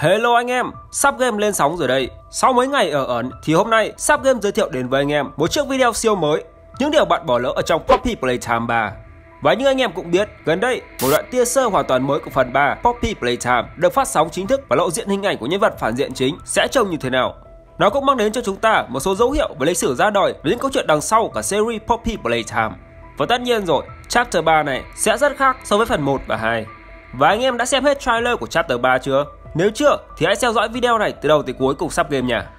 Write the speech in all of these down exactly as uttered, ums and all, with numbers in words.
Hello anh em, Sắp Game lên sóng rồi đây. Sau mấy ngày ở ẩn thì hôm nay Sắp Game giới thiệu đến với anh em một chiếc video siêu mới, những điều bạn bỏ lỡ ở trong Poppy Playtime ba. Và như anh em cũng biết, gần đây một đoạn teaser hoàn toàn mới của phần ba Poppy Playtime được phát sóng chính thức và lộ diện hình ảnh của nhân vật phản diện chính sẽ trông như thế nào. Nó cũng mang đến cho chúng ta một số dấu hiệu về lịch sử ra đời và những câu chuyện đằng sau cả series Poppy Playtime. Và tất nhiên rồi, Chapter ba này sẽ rất khác so với phần một và hai. Và anh em đã xem hết trailer của Chapter ba chưa? Nếu chưa thì hãy theo dõi video này từ đầu tới cuối cùng Sắp Game nha.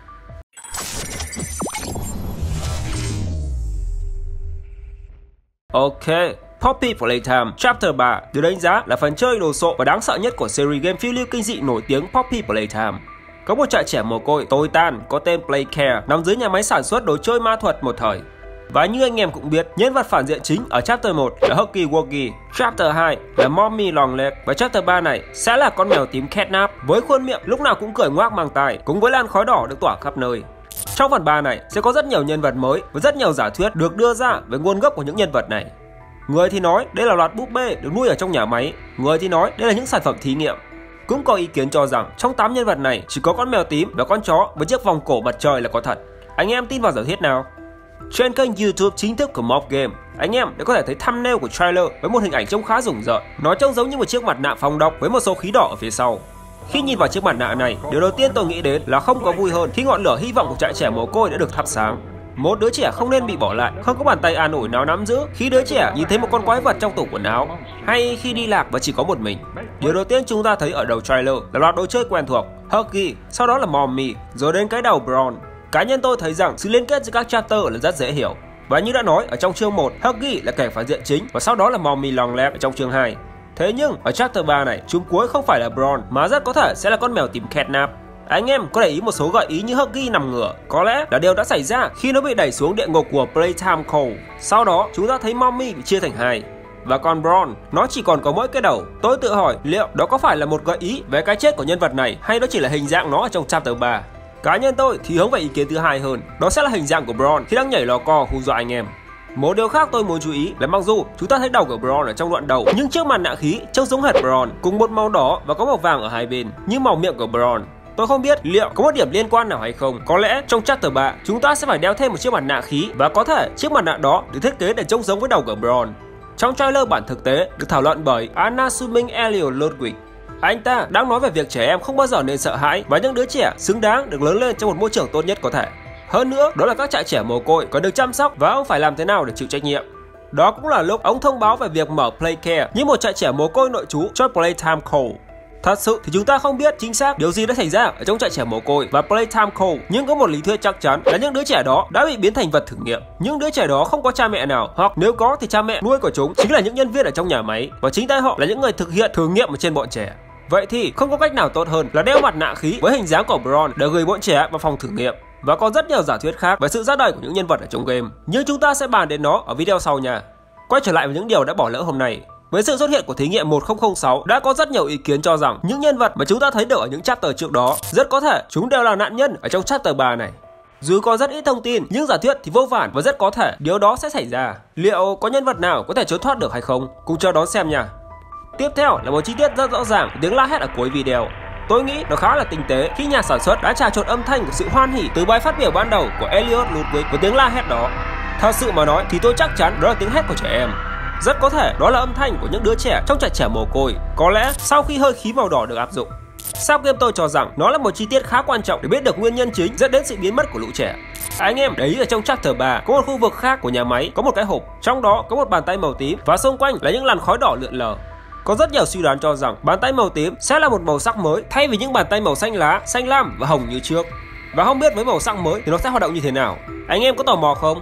Ok, Poppy Playtime Chapter ba được đánh giá là phần chơi đồ sộ và đáng sợ nhất của series game phiêu lưu kinh dị nổi tiếng Poppy Playtime. Có một trại trẻ mồ côi tồi tàn có tên Playcare nằm dưới nhà máy sản xuất đồ chơi ma thuật một thời. Và như anh em cũng biết, nhân vật phản diện chính ở Chapter một là Huggy Wuggy, Chapter hai là Mommy Longleg và Chapter ba này sẽ là con mèo tím Catnap với khuôn miệng lúc nào cũng cười ngoác mang tai cùng với làn khói đỏ được tỏa khắp nơi. Trong phần ba này sẽ có rất nhiều nhân vật mới và rất nhiều giả thuyết được đưa ra về nguồn gốc của những nhân vật này. Người thì nói đây là loạt búp bê được nuôi ở trong nhà máy, người thì nói đây là những sản phẩm thí nghiệm. Cũng có ý kiến cho rằng trong tám nhân vật này chỉ có con mèo tím và con chó với chiếc vòng cổ mặt trời là có thật. Anh em tin vào giả thuyết nào? Trên kênh YouTube chính thức của Mob Game, anh em đã có thể thấy thumbnail của trailer với một hình ảnh trông khá rùng rợn. Nó trông giống như một chiếc mặt nạ phòng độc với một số khí đỏ ở phía sau. Khi nhìn vào chiếc mặt nạ này, điều đầu tiên tôi nghĩ đến là không có vui hơn khi ngọn lửa hy vọng của trại trẻ mồ côi đã được thắp sáng. Một đứa trẻ không nên bị bỏ lại, không có bàn tay an ủi nào nắm giữ khi đứa trẻ nhìn thấy một con quái vật trong tủ quần áo, hay khi đi lạc và chỉ có một mình. Điều đầu tiên chúng ta thấy ở đầu trailer là loạt đồ chơi quen thuộc Huggy, sau đó là Mommy, rồi đến cái đầu Brawn. Cá nhân tôi thấy rằng sự liên kết giữa các chapter là rất dễ hiểu. Và như đã nói ở trong chương một, Huggy là kẻ phản diện chính và sau đó là Mommy Longleg ở trong chương hai. Thế nhưng ở chapter ba này, chúng cuối không phải là Brawn mà rất có thể sẽ là con mèo tím Catnap. Anh em có để ý một số gợi ý như Huggy nằm ngửa, có lẽ là điều đã xảy ra khi nó bị đẩy xuống địa ngục của Playtime Cold. Sau đó chúng ta thấy Mommy bị chia thành hai. Và còn Brawn, nó chỉ còn có mỗi cái đầu. Tôi tự hỏi liệu đó có phải là một gợi ý về cái chết của nhân vật này hay đó chỉ là hình dạng nó ở trong chapter ba. Cá nhân tôi thì hướng về ý kiến thứ hai hơn, đó sẽ là hình dạng của Brawn khi đang nhảy lò co hù dọa anh em. Một điều khác tôi muốn chú ý là mặc dù chúng ta thấy đầu của Brawn ở trong đoạn đầu, nhưng chiếc mặt nạ khí trông giống hệt Brawn cùng một màu đỏ và có màu vàng ở hai bên như màu miệng của Brawn. Tôi không biết liệu có một điểm liên quan nào hay không. Có lẽ trong chapter ba chúng ta sẽ phải đeo thêm một chiếc mặt nạ khí và có thể chiếc mặt nạ đó được thiết kế để trông giống với đầu của Brawn. Trong trailer bản thực tế được thảo luận bởi Unassuming Elliot Ludwig. Anh ta đang nói về việc trẻ em không bao giờ nên sợ hãi và những đứa trẻ xứng đáng được lớn lên trong một môi trường tốt nhất có thể. Hơn nữa, đó là các trại trẻ mồ côi còn được chăm sóc và ông phải làm thế nào để chịu trách nhiệm. Đó cũng là lúc ông thông báo về việc mở Playcare như một trại trẻ mồ côi nội trú cho Playtime Cold. Thật sự thì chúng ta không biết chính xác điều gì đã xảy ra ở trong trại trẻ mồ côi và Playtime Cold, nhưng có một lý thuyết chắc chắn là những đứa trẻ đó đã bị biến thành vật thử nghiệm. Những đứa trẻ đó không có cha mẹ nào, hoặc nếu có thì cha mẹ nuôi của chúng chính là những nhân viên ở trong nhà máy và chính tay họ là những người thực hiện thử nghiệm ở trên bọn trẻ. Vậy thì không có cách nào tốt hơn là đeo mặt nạ khí với hình dáng của Brawn để gửi bọn trẻ vào phòng thử nghiệm. Và có rất nhiều giả thuyết khác về sự ra đời của những nhân vật ở trong game, nhưng chúng ta sẽ bàn đến nó ở video sau nha. Quay trở lại với những điều đã bỏ lỡ hôm nay. Với sự xuất hiện của thí nghiệm một không không sáu, đã có rất nhiều ý kiến cho rằng những nhân vật mà chúng ta thấy được ở những chapter trước đó rất có thể chúng đều là nạn nhân ở trong chapter ba này. Dù có rất ít thông tin, nhưng giả thuyết thì vô vàn và rất có thể điều đó sẽ xảy ra. Liệu có nhân vật nào có thể trốn thoát được hay không? Cùng chờ đón xem nha. Tiếp theo là một chi tiết rất rõ ràng, tiếng la hét ở cuối video. Tôi nghĩ nó khá là tinh tế khi nhà sản xuất đã trà trộn âm thanh của sự hoan hỉ từ bài phát biểu ban đầu của Elliot Ludwig với tiếng la hét đó. Thật sự mà nói thì tôi chắc chắn đó là tiếng hét của trẻ em. Rất có thể đó là âm thanh của những đứa trẻ trong trại trẻ mồ côi, có lẽ sau khi hơi khí màu đỏ được áp dụng. Sắp Game tôi cho rằng nó là một chi tiết khá quan trọng để biết được nguyên nhân chính dẫn đến sự biến mất của lũ trẻ. Anh em để ý ở trong chapter ba có một khu vực khác của nhà máy có một cái hộp, trong đó có một bàn tay màu tím và xung quanh là những làn khói đỏ lượn lờ. Có rất nhiều suy đoán cho rằng bàn tay màu tím sẽ là một màu sắc mới thay vì những bàn tay màu xanh lá, xanh lam và hồng như trước. Và không biết với màu sắc mới thì nó sẽ hoạt động như thế nào. Anh em có tò mò không?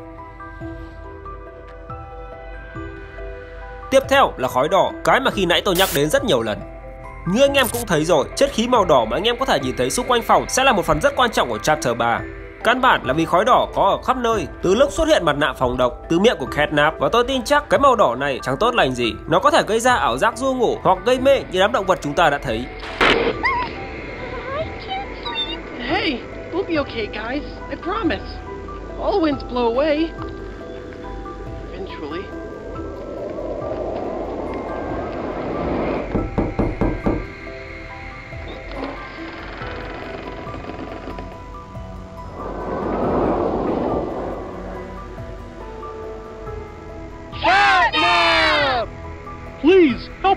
Tiếp theo là khói đỏ, cái mà khi nãy tôi nhắc đến rất nhiều lần. Như anh em cũng thấy rồi, chất khí màu đỏ mà anh em có thể nhìn thấy xung quanh phòng sẽ là một phần rất quan trọng của chapter ba. Căn bản là vì khói đỏ có ở khắp nơi, từ lúc xuất hiện mặt nạ phòng độc, từ miệng của Catnap, và tôi tin chắc cái màu đỏ này chẳng tốt lành gì. Nó có thể gây ra ảo giác ru ngủ hoặc gây mê như đám động vật chúng ta đã thấy. Hey, we'll be okay, guys. I promise. All winds blow away. Eventually.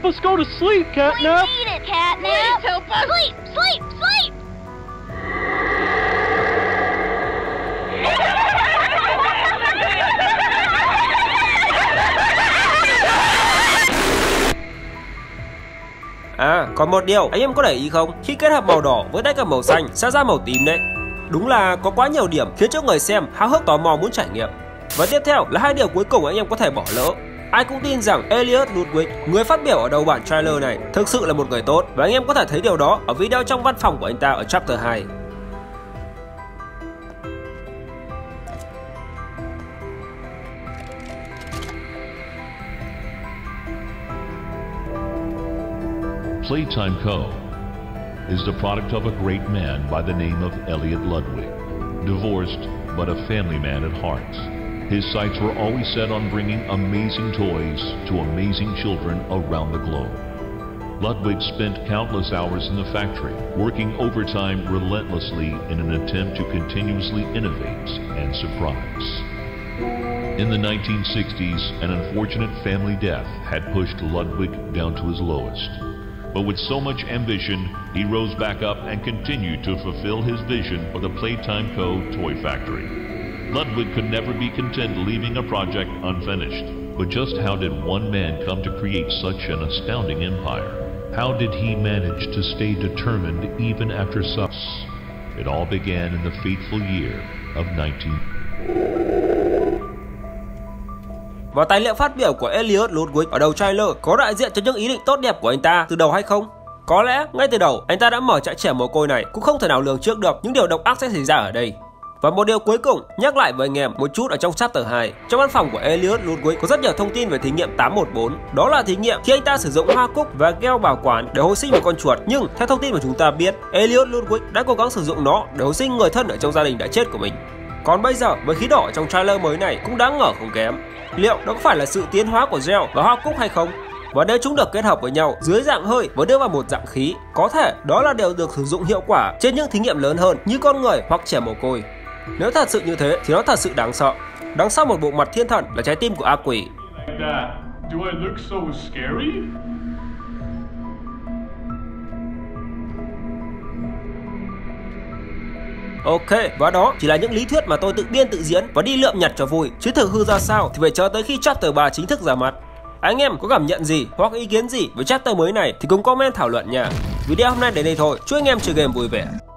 help us go to sleep, Catnap. We need it, Catnap. Please help us. Sleep, sleep, sleep. À, còn một điều anh em có để ý không? Khi kết hợp màu đỏ với tay cầm màu xanh sẽ ra màu tím đấy. Đúng là có quá nhiều điểm khiến cho người xem háo hức tò mò muốn trải nghiệm. Và tiếp theo là hai điều cuối cùng anh em có thể bỏ lỡ. Ai cũng tin rằng Elliot Ludwig, người phát biểu ở đầu bản trailer này, thực sự là một người tốt. Và anh em có thể thấy điều đó ở video trong văn phòng của anh ta ở chapter hai. Playtime Co. is the product of a great man by the name of Elliot Ludwig, divorced but a family man at heart. His sights were always set on bringing amazing toys to amazing children around the globe. Ludwig spent countless hours in the factory, working overtime relentlessly in an attempt to continuously innovate and surprise. In the nineteen sixties, an unfortunate family death had pushed Ludwig down to his lowest. But with so much ambition, he rose back up and continued to fulfill his vision for the Playtime Co. toy factory. Ludwig could never be content leaving a project unfinished. But just how did one man come to create such an astounding empire? How did he manage to stay determined even after such? It all began in the fateful year of nineteen... Và tài liệu phát biểu của Elliot Ludwig ở đầu trailer có đại diện cho những ý định tốt đẹp của anh ta từ đầu hay không? Có lẽ ngay từ đầu anh ta đã mở trại trẻ mồ côi này, cũng không thể nào lường trước được những điều độc ác sẽ xảy ra ở đây. Và một điều cuối cùng nhắc lại với anh em một chút ở trong chapter hai. Trong văn phòng của Elliot Ludwig có rất nhiều thông tin về thí nghiệm tám một bốn. Đó là thí nghiệm khi anh ta sử dụng hoa cúc và keo bảo quản để hồi sinh một con chuột. Nhưng theo thông tin mà chúng ta biết, Elliot Ludwig đã cố gắng sử dụng nó để hồi sinh người thân ở trong gia đình đã chết của mình. Còn bây giờ với khí đỏ trong trailer mới này cũng đáng ngờ không kém. Liệu đó có phải là sự tiến hóa của gel và hoa cúc hay không? Và nếu chúng được kết hợp với nhau dưới dạng hơi và đưa vào một dạng khí, có thể đó là điều được sử dụng hiệu quả trên những thí nghiệm lớn hơn như con người hoặc trẻ mồ côi. Nếu thật sự như thế thì nó thật sự đáng sợ. Đằng sau một bộ mặt thiên thần là trái tim của ác quỷ. Ok, và đó chỉ là những lý thuyết mà tôi tự biên tự diễn và đi lượm nhặt cho vui. Chứ thực hư ra sao thì phải chờ tới khi chapter ba chính thức ra mắt. Anh em có cảm nhận gì hoặc ý kiến gì với chapter mới này thì cùng comment thảo luận nha. Video hôm nay đến đây thôi. Chúc anh em chơi game vui vẻ.